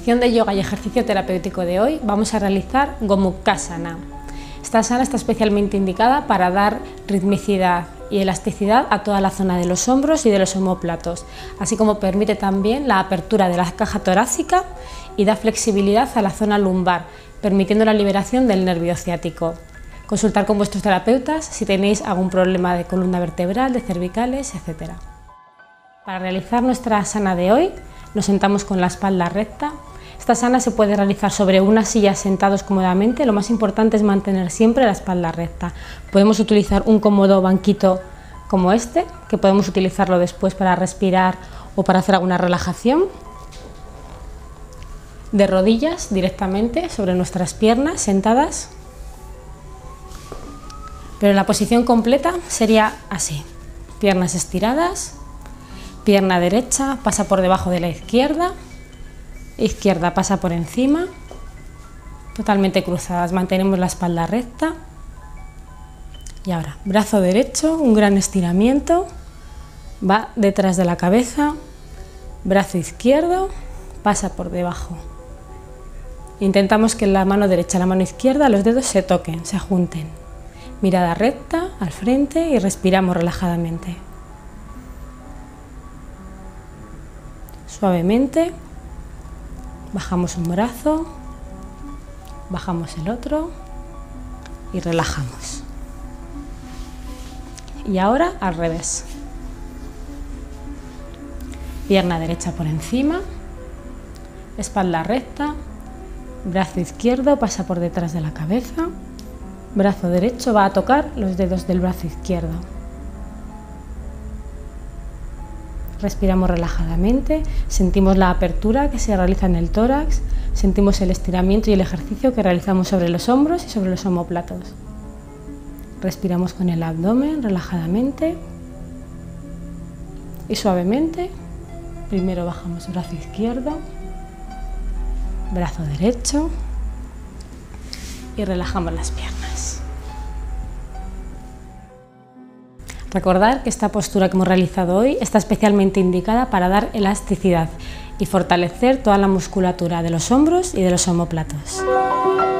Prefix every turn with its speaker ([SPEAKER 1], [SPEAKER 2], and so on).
[SPEAKER 1] posición de yoga y ejercicio terapéutico de hoy vamos a realizar Gomukhasana. Esta asana está especialmente indicada para dar ritmicidad y elasticidad a toda la zona de los hombros y de los omóplatos, así como permite también la apertura de la caja torácica y da flexibilidad a la zona lumbar, permitiendo la liberación del nervio ciático. Consultar con vuestros terapeutas si tenéis algún problema de columna vertebral, de cervicales, etc. Para realizar nuestra asana de hoy, nos sentamos con la espalda recta. Esta asana se puede realizar sobre una silla sentados cómodamente. Lo más importante es mantener siempre la espalda recta. Podemos utilizar un cómodo banquito como este, que podemos utilizarlo después para respirar o para hacer alguna relajación. De rodillas directamente sobre nuestras piernas sentadas. Pero la posición completa sería así: piernas estiradas, pierna derecha pasa por debajo de la izquierda, izquierda pasa por encima, totalmente cruzadas, mantenemos la espalda recta. Y ahora, brazo derecho, un gran estiramiento, va detrás de la cabeza, brazo izquierdo, pasa por debajo. Intentamos que la mano derecha y la mano izquierda, los dedos se toquen, se junten. Mirada recta al frente y respiramos relajadamente. Suavemente bajamos un brazo, bajamos el otro y relajamos. Y ahora al revés. Pierna derecha por encima, espalda recta, brazo izquierdo pasa por detrás de la cabeza, brazo derecho va a tocar los dedos del brazo izquierdo. Respiramos relajadamente, sentimos la apertura que se realiza en el tórax, sentimos el estiramiento y el ejercicio que realizamos sobre los hombros y sobre los omóplatos. Respiramos con el abdomen relajadamente y suavemente. Primero bajamos brazo izquierdo, brazo derecho y relajamos las piernas. Recordad que esta postura que hemos realizado hoy está especialmente indicada para dar elasticidad y fortalecer toda la musculatura de los hombros y de los omóplatos.